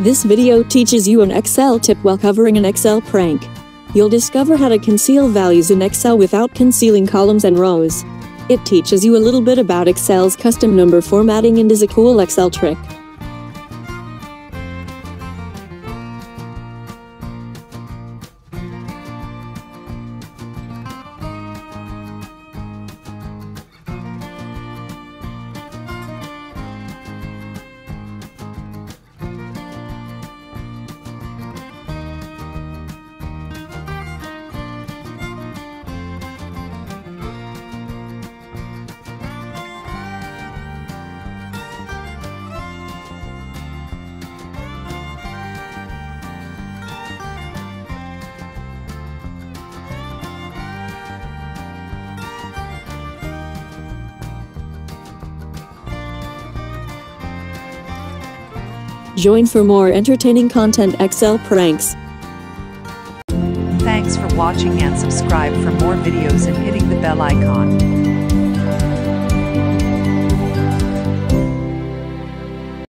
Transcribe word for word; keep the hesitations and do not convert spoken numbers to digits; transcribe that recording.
This video teaches you an Excel tip while covering an Excel prank. You'll discover how to conceal values in Excel without concealing columns and rows. It teaches you a little bit about Excel's custom number formatting and is a cool Excel trick. Join for more entertaining content Excel pranks. Thanks for watching and subscribe for more videos and hitting the bell icon.